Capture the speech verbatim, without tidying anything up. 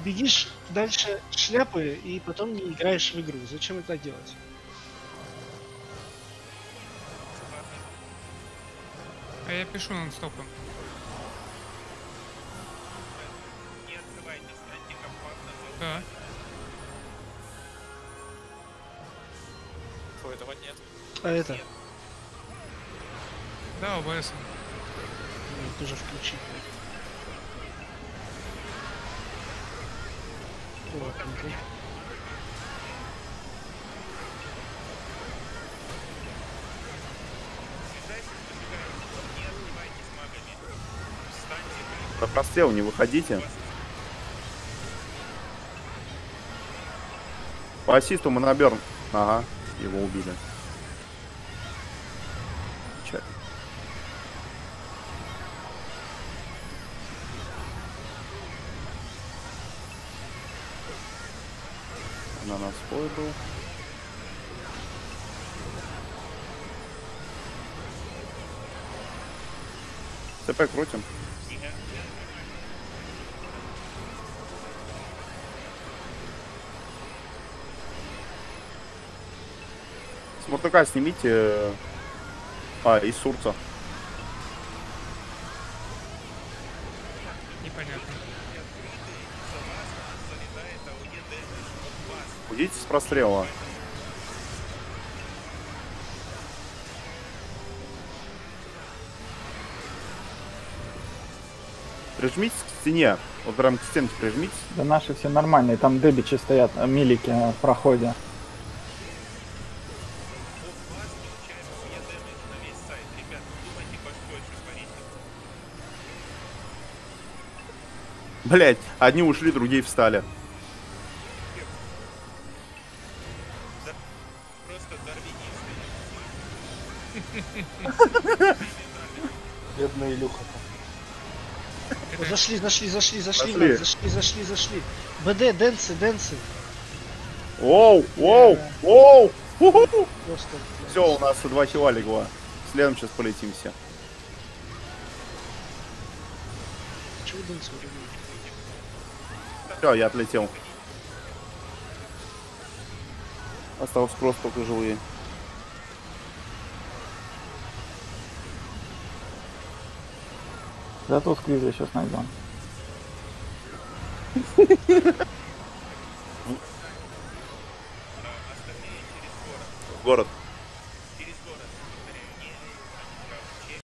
бегишь дальше шляпы и потом не играешь в игру. Зачем это делать? А я пишу нон-стопом. Не открывайтесь антикомпактно. Да. Фу, этого нет. А это? Да, о бэ эс. Надо тоже включить. Плотненько. Про прострел не выходите. По ассисту мы наберем. Ага, его убили. Че? На нас свой был. ЦП крутим. С муртака снимите. А, из сурца. Непонятно. Уйдите с прострела. Прижмитесь к стене. Вот прям к стенке прижмитесь. Да наши все нормальные, там дебичи стоят, милики в проходе. Блять, одни ушли, другие встали. Бедная Илюха. Зашли, зашли, зашли, зашли, Пошли. Макс, зашли, зашли, зашли. БД, дэнсы, дэнсы. Оу, оу, оу. Просто. Все, у нас два хила легло. Следом сейчас полетим все. Чего дэнсы вроде? Все, я отлетел. Осталось просто только живые. Зато сквиза сейчас найдем. Город.